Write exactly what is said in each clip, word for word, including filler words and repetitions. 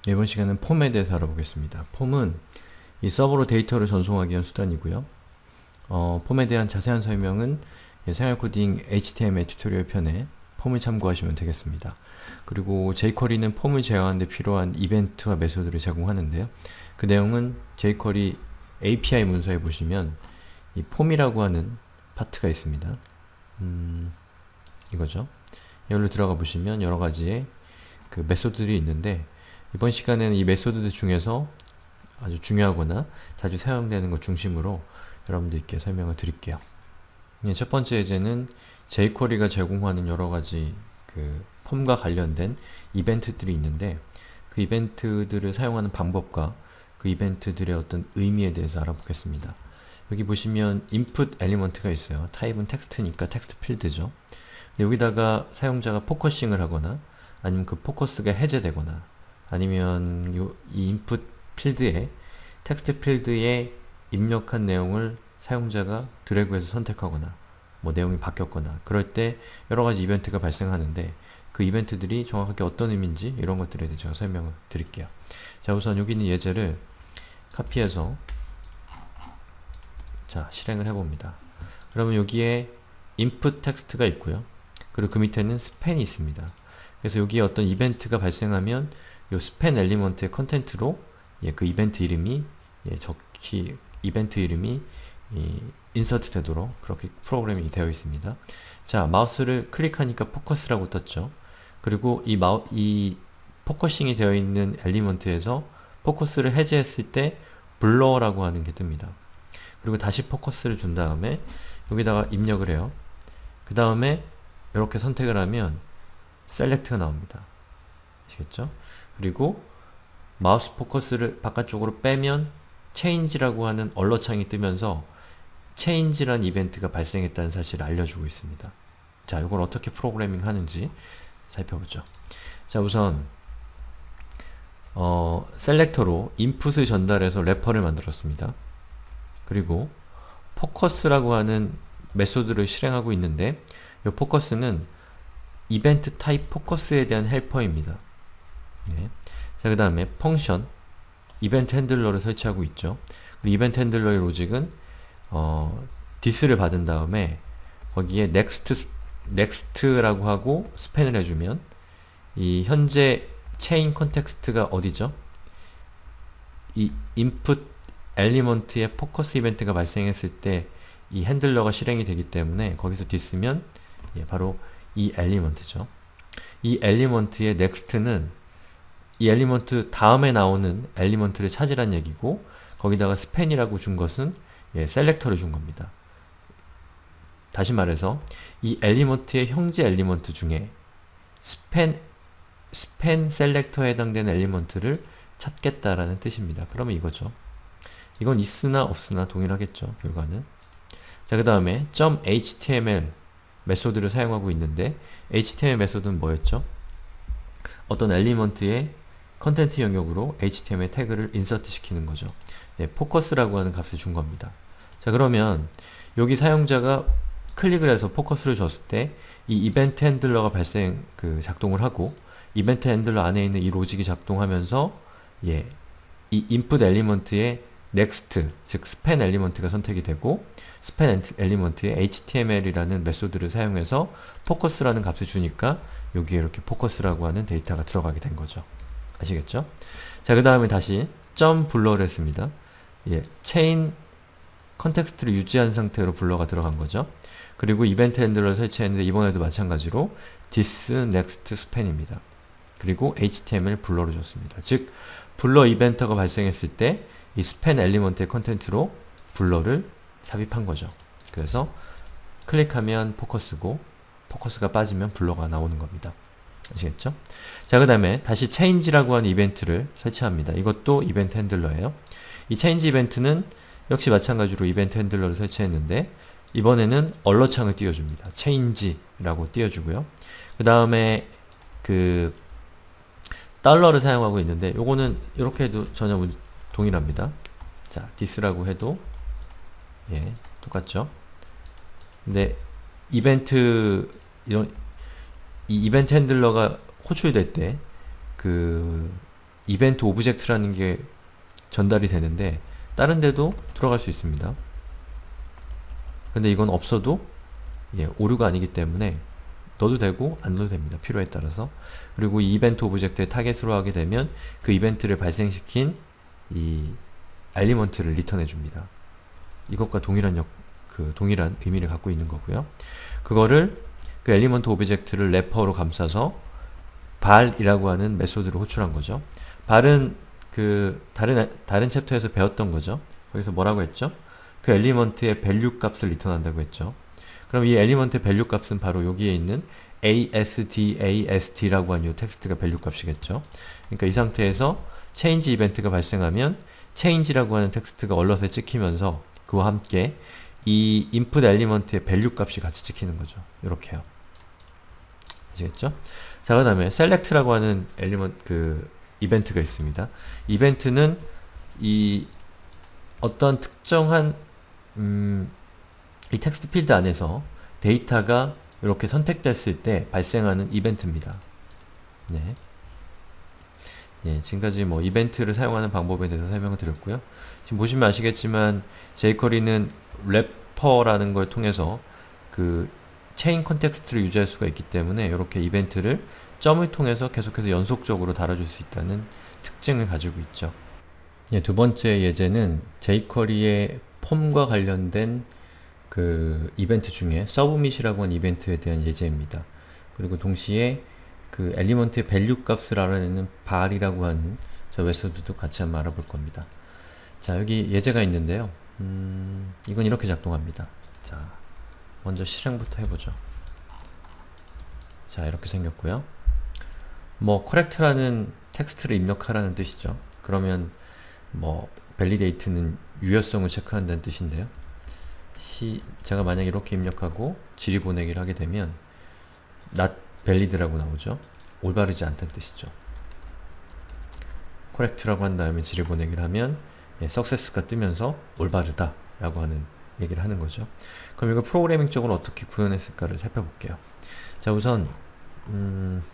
이번 시간은 폼에 대해서 알아보겠습니다. 폼은 이 서버로 데이터를 전송하기 위한 수단이고요. 어, 폼에 대한 자세한 설명은 생활코딩 에이치티엠엘 튜토리얼 편에 폼을 참고하시면 되겠습니다. 그리고 제이쿼리는 폼을 제어하는 데 필요한 이벤트와 메소드를 제공하는데요. 그 내용은 제이쿼리 에이피아이 문서에 보시면 이 폼이라고 하는 파트가 있습니다. 음, 이거죠. 여기로 들어가 보시면 여러가지의 그 메소드들이 있는데, 이번 시간에는 이 메소드들 중에서 아주 중요하거나 자주 사용되는 것 중심으로 여러분들께 설명을 드릴게요. 예, 첫 번째 예제는 제이쿼리가 제공하는 여러가지 그 폼과 관련된 이벤트들이 있는데, 그 이벤트들을 사용하는 방법과 그 이벤트들의 어떤 의미에 대해서 알아보겠습니다. 여기 보시면 input 엘리먼트가 있어요. 타입은 텍스트니까 텍스트 필드죠. 근데 여기다가 사용자가 포커싱을 하거나 아니면 그 포커스가 해제되거나 아니면 요, 이 input 필드에 텍스트 필드에 입력한 내용을 사용자가 드래그해서 선택하거나 뭐 내용이 바뀌었거나 그럴 때 여러가지 이벤트가 발생하는데, 그 이벤트들이 정확하게 어떤 의미인지 이런 것들에 대해 제가 설명을 드릴게요. 자, 우선 여기 있는 예제를 카피해서 자, 실행을 해봅니다. 그러면 여기에 input 텍스트가 있고요. 그리고 그 밑에는 스팬이 있습니다. 그래서 여기에 어떤 이벤트가 발생하면 요 스팬 엘리먼트의 컨텐트로 예, 그 이벤트 이름이 예, 적히 이벤트 이름이 이, 인서트 되도록 그렇게 프로그램이 되어 있습니다. 자, 마우스를 클릭하니까 포커스라고 떴죠. 그리고 이 마우 이 포커싱이 되어 있는 엘리먼트에서 포커스를 해제했을 때 블러라고 하는 게 뜹니다. 그리고 다시 포커스를 준 다음에 여기다가 입력을 해요. 그 다음에 이렇게 선택을 하면 셀렉트가 나옵니다. 아시겠죠? 그리고 마우스 포커스를 바깥쪽으로 빼면 change라고 하는 얼러창이 뜨면서 change라는 이벤트가 발생했다는 사실을 알려주고 있습니다. 자, 이걸 어떻게 프로그래밍 하는지 살펴보죠. 자, 우선 어, 셀렉터로 인풋을 전달해서 래퍼를 만들었습니다. 그리고 포커스라고 하는 메소드를 실행하고 있는데, 이 포커스는 이벤트 타입 포커스에 대한 헬퍼입니다. 네. 자, 그 다음에 펑션, 이벤트 핸들러를 설치하고 있죠. 그리고 이벤트 핸들러의 로직은 어, this를 받은 다음에 거기에 next, next라고 하고 스팬을 해주면 이 현재 체인 컨텍스트가 어디죠? 이 input 엘리먼트의 포커스 이벤트가 발생했을 때 이 핸들러가 실행이 되기 때문에 거기서 this면 예, 바로 이 엘리먼트죠. 이 엘리먼트의 next는 이 엘리먼트 다음에 나오는 엘리먼트를 찾으란 얘기고, 거기다가 스팬이라고 준 것은 예, 셀렉터를 준 겁니다. 다시 말해서 이 엘리먼트의 형제 엘리먼트 중에 스팬, 스팬 셀렉터에 해당되는 엘리먼트를 찾겠다라는 뜻입니다. 그러면 이거죠. 이건 있으나 없으나 동일하겠죠, 결과는. 자, 그 다음에 .html 메소드를 사용하고 있는데, 에이치티엠엘 메소드는 뭐였죠? 어떤 엘리먼트의 컨텐트 영역으로 에이치티엠엘 태그를 인서트 시키는 거죠. 네, 포커스라고 하는 값을 준 겁니다. 자, 그러면 여기 사용자가 클릭을 해서 포커스를 줬을 때 이 이벤트 핸들러가 발생, 그 작동을 하고, 이벤트 핸들러 안에 있는 이 로직이 작동하면서 예, 이 input 엘리먼트의 next, 즉 스팬 엘리먼트가 선택이 되고, 스팬 엘리먼트의 에이치티엠엘이라는 메소드를 사용해서 포커스라는 값을 주니까 여기에 이렇게 포커스라고 하는 데이터가 들어가게 된 거죠. 아시겠죠? 자, 그 다음에 다시 점 블러를 했습니다. 예, 체인 컨텍스트를 유지한 상태로 블러가 들어간 거죠. 그리고 이벤트 핸들러를 설치했는데 이번에도 마찬가지로 this, next, span입니다. 그리고 에이치티엠엘 블러를 줬습니다. 즉, 블러 이벤트가 발생했을 때 이 스팬 엘리먼트의 컨텐트로 블러를 삽입한 거죠. 그래서 클릭하면 포커스고, 포커스가 빠지면 블러가 나오는 겁니다. 아시겠죠? 자, 그 다음에 다시 change라고 하는 이벤트를 설치합니다. 이것도 이벤트 핸들러예요. 이 change 이벤트는 역시 마찬가지로 이벤트 핸들러를 설치했는데, 이번에는 얼러창을 띄워줍니다. change라고 띄워주고요. 그 다음에 그 달러를 사용하고 있는데, 요거는 이렇게 해도 전혀 동일합니다. 자, this라고 해도 예, 똑같죠? 근데 이벤트 이런 이 이벤트 핸들러가 호출될 때 그 이벤트 오브젝트라는 게 전달이 되는데 다른 데도 들어갈 수 있습니다. 근데 이건 없어도 예, 오류가 아니기 때문에 넣어도 되고 안 넣어도 됩니다. 필요에 따라서. 그리고 이 이벤트 오브젝트에 타겟으로 하게 되면 그 이벤트를 발생시킨 이 엘리먼트를 리턴해 줍니다. 이것과 동일한 역, 그 동일한 의미를 갖고 있는 거고요. 그거를 그 엘리먼트 오브젝트를 래퍼로 감싸서 발이라고 하는 메소드로 호출한 거죠. 발은 그 다른 다른 챕터에서 배웠던 거죠. 거기서 뭐라고 했죠? 그 엘리먼트의 밸류 값을 리턴한다고 했죠. 그럼 이 엘리먼트의 밸류 값은 바로 여기에 있는 astast라고 하는 이 텍스트가 밸류 값이겠죠. 그러니까 이 상태에서 change 이벤트가 발생하면 change라고 하는 텍스트가 얼럿에 찍히면서 그와 함께 이 input 엘리먼트의 밸류 값이 같이 찍히는 거죠. 이렇게요. 아시겠죠? 자, 그 다음에 select라고 하는 엘리먼트 그 이벤트가 있습니다. 이벤트는 이 어떤 특정한 음, 이 텍스트 필드 안에서 데이터가 이렇게 선택됐을 때 발생하는 이벤트입니다. 네. 예, 지금까지 뭐 이벤트를 사용하는 방법에 대해서 설명을 드렸고요. 지금 보시면 아시겠지만 제이쿼리는 래퍼라는 걸 통해서 그 체인 컨텍스트를 유지할 수가 있기 때문에 이렇게 이벤트를 점을 통해서 계속해서 연속적으로 달아줄 수 있다는 특징을 가지고 있죠. 예, 두 번째 예제는 제이쿼리의 폼과 관련된 그 이벤트 중에 서브밋이라고 하는 이벤트에 대한 예제입니다. 그리고 동시에 그 엘리먼트의 밸류 값을 알아내는 발이라고 하는 저 메소드도 같이 한번 알아볼 겁니다. 자, 여기 예제가 있는데요. 음, 이건 이렇게 작동합니다. 자, 먼저 실행부터 해보죠. 자, 이렇게 생겼고요. 뭐 correct라는 텍스트를 입력하라는 뜻이죠. 그러면 뭐 validate는 유효성을 체크한다는 뜻인데요. 시, 제가 만약 이렇게 입력하고 질의보내기를 하게 되면 not valid라고 나오죠. 올바르지 않다는 뜻이죠. correct라고 한 다음에 질의보내기를 하면 예, success가 뜨면서 올바르다 라고 하는 얘기를 하는 거죠. 그럼 이거 프로그래밍적으로 어떻게 구현했을까를 살펴볼게요. 자, 우선 음,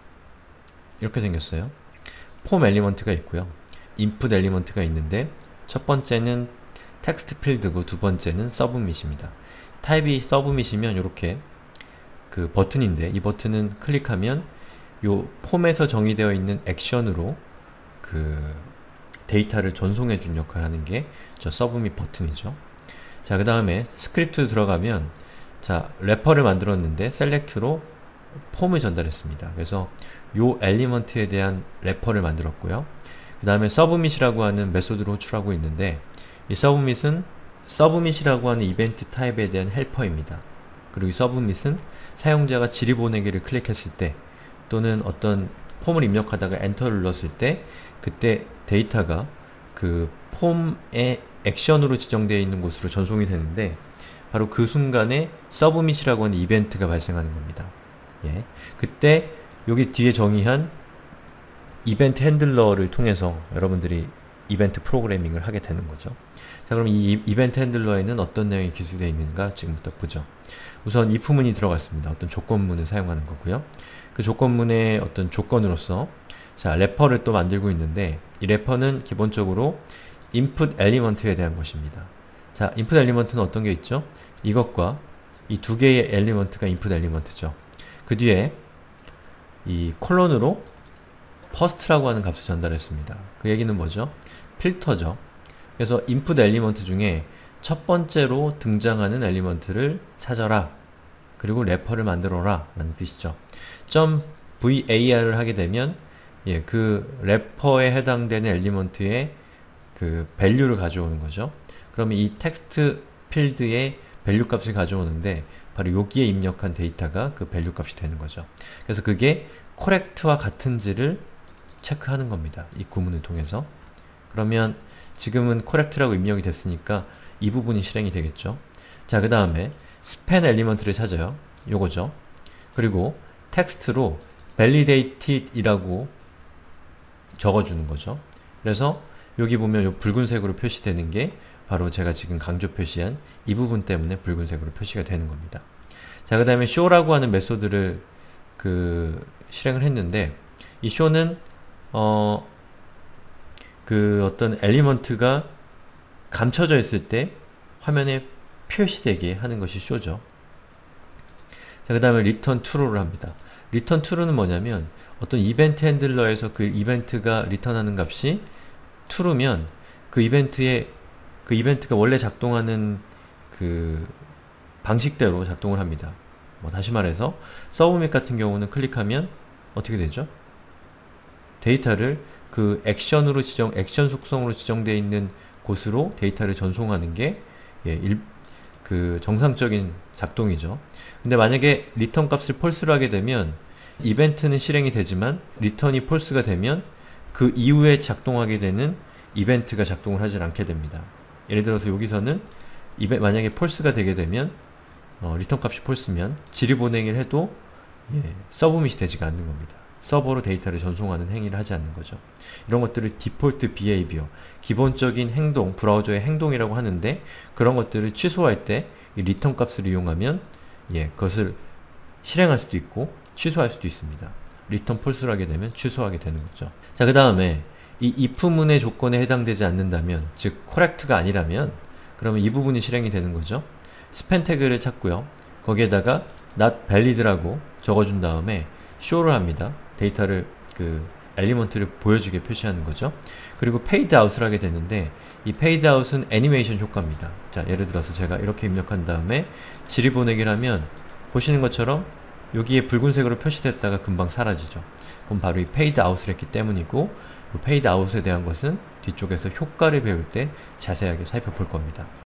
이렇게 생겼어요. 폼 엘리먼트가 있고요. input 엘리먼트가 있는데 첫 번째는 텍스트 필드고 두 번째는 서브밋입니다. 타입이 서브밋이면 이렇게 그 버튼인데 이 버튼은 클릭하면 요 폼에서 정의되어 있는 액션으로 그 데이터를 전송해 준 역할을 하는 게 저 서브밋 버튼이죠. 자, 그 다음에 스크립트 들어가면 자, 래퍼를 만들었는데 select로 폼을 전달했습니다. 그래서 요 엘리먼트에 대한 래퍼를 만들었고요. 그 다음에 submit이라고 하는 메소드를 호출하고 있는데 이 submit은 submit이라고 하는 이벤트 타입에 대한 헬퍼입니다. 그리고 이 submit은 사용자가 질의보내기를 클릭했을 때 또는 어떤 폼을 입력하다가 엔터를 눌렀을 때 그때 데이터가 그 폼의 액션으로 지정되어 있는 곳으로 전송이 되는데 바로 그 순간에 submit이라고 하는 이벤트가 발생하는 겁니다. 예. 그때 여기 뒤에 정의한 이벤트 핸들러를 통해서 여러분들이 이벤트 프로그래밍을 하게 되는 거죠. 자, 그럼 이 이벤트 핸들러에는 어떤 내용이 기술되어 있는가 지금부터 보죠. 우선 if문이 들어갔습니다. 어떤 조건문을 사용하는 거고요. 그 조건문의 어떤 조건으로서 자, 래퍼를 또 만들고 있는데 이 래퍼는 기본적으로 input 엘리먼트에 대한 것입니다. 자, input 엘리먼트는 어떤 게 있죠? 이것과 이 두 개의 엘리먼트가 input 엘리먼트죠. 그 뒤에 이 콜론으로 first라고 하는 값을 전달했습니다. 그 얘기는 뭐죠? 필터죠. 그래서 input 엘리먼트 중에 첫 번째로 등장하는 엘리먼트를 찾아라. 그리고 래퍼를 만들어라 라는 뜻이죠. .var을 하게 되면 예, 그 래퍼에 해당되는 엘리먼트의 그 value를 가져오는 거죠. 그러면 이 텍스트 필드의 value 값을 가져오는데 바로 여기에 입력한 데이터가 그 value 값이 되는 거죠. 그래서 그게 correct와 같은지를 체크하는 겁니다. 이 구문을 통해서. 그러면 지금은 correct라고 입력이 됐으니까 이 부분이 실행이 되겠죠. 자, 그 다음에 span 엘리먼트를 찾아요. 요거죠. 그리고 텍스트로 validated 이라고 적어주는 거죠. 그래서 여기 보면 요 붉은색으로 표시되는 게 바로 제가 지금 강조 표시한 이 부분 때문에 붉은색으로 표시가 되는 겁니다. 자, 그 다음에 show라고 하는 메소드를 그 실행을 했는데 이 show는 어 그 어떤 엘리먼트가 감춰져 있을 때 화면에 표시되게 하는 것이 쇼죠. 자, 그 다음에 return true를 합니다. return true는 뭐냐면 어떤 이벤트 핸들러에서 그 이벤트가 리턴하는 값이 true면 그 이벤트에 그 이벤트가 원래 작동하는 그 방식대로 작동을 합니다. 뭐 다시 말해서 서브밋 같은 경우는 클릭하면 어떻게 되죠? 데이터를 그 액션으로 지정, 액션 속성으로 지정되어 있는 곳으로 데이터를 전송하는 게 예, 일, 그 정상적인 작동이죠. 근데 만약에 리턴 값을 펄스로 하게 되면 이벤트는 실행이 되지만 리턴이 펄스가 되면 그 이후에 작동하게 되는 이벤트가 작동을 하지 않게 됩니다. 예를 들어서 여기서는 이베, 만약에 펄스가 되게 되면 어, 리턴 값이 펄스면 질의보내기를 해도 예, 서브밋이 되지가 않는 겁니다. 서버로 데이터를 전송하는 행위를 하지 않는 거죠. 이런 것들을 디폴트 비헤이비어, 기본적인 행동, 브라우저의 행동이라고 하는데 그런 것들을 취소할 때 이 리턴 값을 이용하면 예, 그것을 실행할 수도 있고 취소할 수도 있습니다. 리턴 폴스를 하게 되면 취소하게 되는 거죠. 자, 그 다음에 이 if문의 조건에 해당되지 않는다면, 즉 correct가 아니라면 그러면 이 부분이 실행이 되는 거죠. 스팬 태그를 찾고요. 거기에다가 not valid라고 적어준 다음에 show를 합니다. 데이터를 그 엘리먼트를 보여주게 표시하는 거죠. 그리고 fade out을 하게 되는데 이 fade out은 애니메이션 효과입니다. 자, 예를 들어서 제가 이렇게 입력한 다음에 질의 보내기를 하면 보시는 것처럼 여기에 붉은색으로 표시됐다가 금방 사라지죠. 그럼 바로 이 fade out을 했기 때문이고 이 fade out에 대한 것은 뒤쪽에서 효과를 배울 때 자세하게 살펴볼 겁니다.